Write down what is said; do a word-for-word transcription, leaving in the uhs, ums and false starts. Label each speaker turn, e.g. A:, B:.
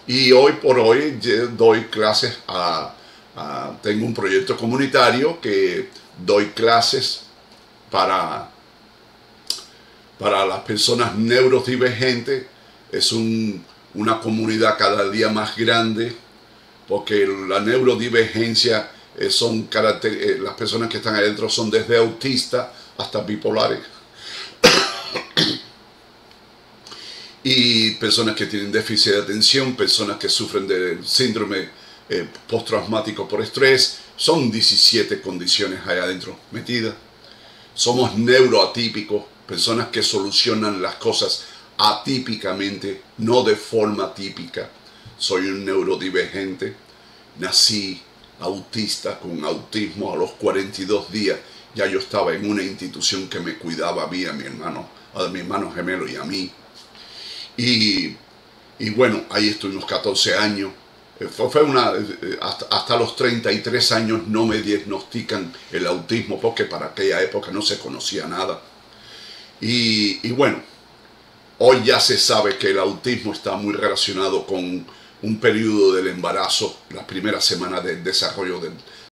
A: Y hoy por hoy doy clases a, a tengo un proyecto comunitario que doy clases para, para las personas neurodivergentes. Es un, una comunidad cada día más grande, porque la neurodivergencia eh, son caracter eh, las personas que están adentro son desde autistas hasta bipolares. Y personas que tienen déficit de atención, personas que sufren de síndrome eh, postraumático por estrés. Son diecisiete condiciones allá adentro metidas. Somos neuroatípicos, personas que solucionan las cosas atípicamente, no de forma típica. Soy un neurodivergente, nací autista con autismo a los cuarenta y dos días. Ya yo estaba en una institución que me cuidaba a mí, a mi hermano, a mi hermano gemelo y a mí. Y, y bueno, ahí estuvimos catorce años. Fue una, hasta, hasta los treinta y tres años no me diagnostican el autismo, porque para aquella época no se conocía nada. Y, y bueno, hoy ya se sabe que el autismo está muy relacionado con un periodo del embarazo, las primeras semanas del desarrollo del,